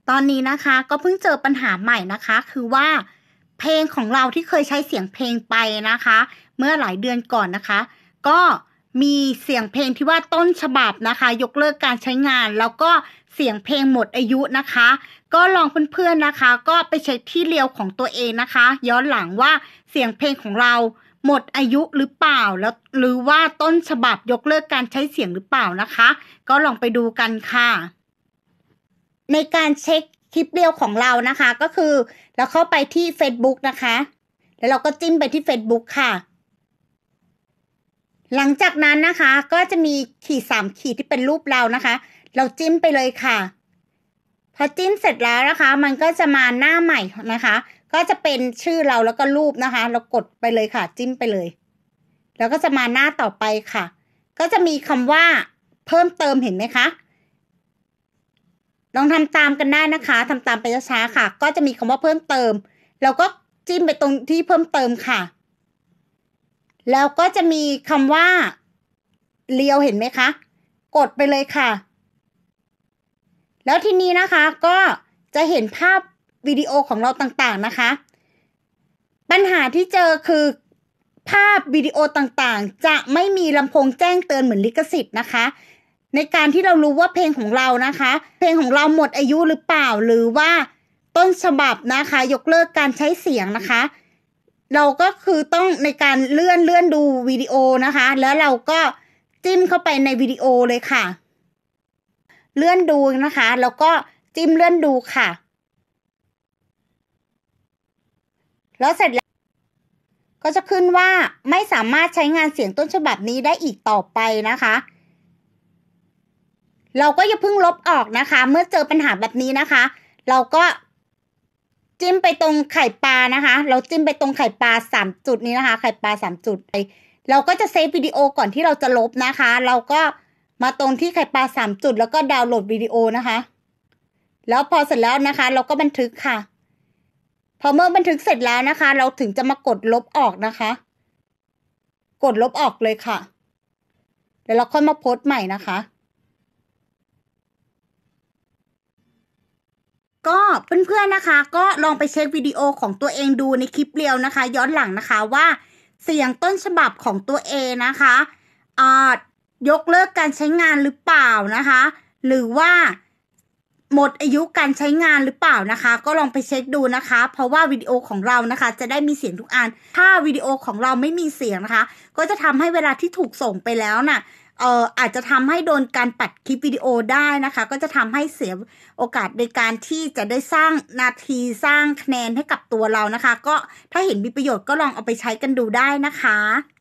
ตอนนี้นะคะก็เพิ่งเจอปัญหาใหม่นะคะคือว่าเพลงของเราที่เคยใช้เสียงเพลงไปนะคะเมื่อหลายเดือนก่อนนะคะก็มีเสียงเพลงที่ว่าต้นฉบับนะคะยกเลิกการใช้งานแล้วก็เสียงเพลงหมดอายุนะคะก็ลองเพื่อนๆนะคะก็ไปเช็คที่เรียวของตัวเองนะคะย้อนหลังว่าเสียงเพลงของเราหมดอายุหรือเปล่าแล้วหรือว่าต้นฉบับยกเลิกการใช้เสียงหรือเปล่านะคะก็ลองไปดูกันค่ะในการเช็คคลิปเรียวของเรานะคะก็คือเราเข้าไปที่ Facebook นะคะแล้วเราก็จิ้มไปที่ Facebook ค่ะหลังจากนั้นนะคะก็จะมีขีด3ขีดที่เป็นรูปเรานะคะเราจิ้มไปเลยค่ะพอจิ้มเสร็จแล้วนะคะมันก็จะมาหน้าใหม่นะคะก็จะเป็นชื่อเราแล้วก็รูปนะคะเรากดไปเลยค่ะจิ้มไปเลยแล้วก็จะมาหน้าต่อไปค่ะก็จะมีคำว่าเพิ่มเติมเห็นไหมคะลองทำตามกันได้นะคะทำตามไปช้าๆค่ะก็จะมีคำว่าเพิ่มเติมเราก็จิ้มไปตรงที่เพิ่มเติมค่ะแล้วก็จะมีคำว่าเรียวเห็นไหมคะกดไปเลยค่ะแล้วทีนี้นะคะก็จะเห็นภาพวิดีโอของเราต่างๆนะคะปัญหาที่เจอคือภาพวิดีโอต่างๆจะไม่มีลำโพงแจ้งเตือนเหมือนลิขสิทธิ์นะคะในการที่เรารู้ว่าเพลงของเรานะคะเพลงของเราหมดอายุหรือเปล่าหรือว่าต้นฉบับนะคะยกเลิกการใช้เสียงนะคะเราก็คือต้องในการเลื่อนดูวิดีโอนะคะแล้วเราก็จิ้มเข้าไปในวิดีโอเลยค่ะเลื่อนดูนะคะแล้วก็จิ้มเลื่อนดูค่ะแล้วเสร็จแล้วก็จะขึ้นว่าไม่สามารถใช้งานเสียงต้นฉบับนี้ได้อีกต่อไปนะคะเราก็อย่าเพิ่งลบออกนะคะเมื่อเจอปัญหาแบบนี้นะคะเราก็จิ้มไปตรงไข่ปลานะคะเราจิ้มไปตรงไข่ปลา3จุดนี้นะคะไข่ปลา3จุดเราก็จะเซฟวิดีโอก่อนที่เราจะลบนะคะเราก็มาตรงที่ไข่ปลา3จุดแล้วก็ดาวน์โหลดวิดีโอนะคะแล้วพอเสร็จแล้วนะคะเราก็บันทึกค่ะพอเมื่อบันทึกเสร็จแล้วนะคะเราถึงจะมากดลบออกนะคะกดลบออกเลยค่ะเดี๋ยวเราค่อยมาโพสต์ใหม่นะคะก็เพื่อนๆนะคะก็ลองไปเช็ควิดีโอของตัวเองดูในคลิปเรียวนะคะย้อนหลังนะคะว่าเสียงต้นฉบับของตัวเองนะคะยกเลิกการใช้งานหรือเปล่านะคะหรือว่าหมดอายุการใช้งานหรือเปล่านะคะก็ลองไปเช็คดูนะคะเพราะว่าวิดีโอของเรานะคะจะได้มีเสียงทุกอันถ้าวิดีโอของเราไม่มีเสียงนะคะก็จะทำให้เวลาที่ถูกส่งไปแล้วน่ะอาจจะทำให้โดนการปัดคลิปวิดีโอได้นะคะก็จะทำให้เสียโอกาสในการที่จะได้สร้างนาทีสร้างคะแนนให้กับตัวเรานะคะก็ถ้าเห็นมีประโยชน์ก็ลองเอาไปใช้กันดูได้นะคะ